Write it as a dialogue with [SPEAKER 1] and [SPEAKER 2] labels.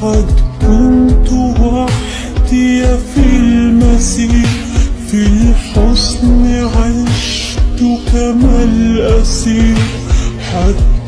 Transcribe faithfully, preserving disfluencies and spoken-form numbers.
[SPEAKER 1] قد كنت وحدي في المسير، في الحزن عشت كما الأسير، حتى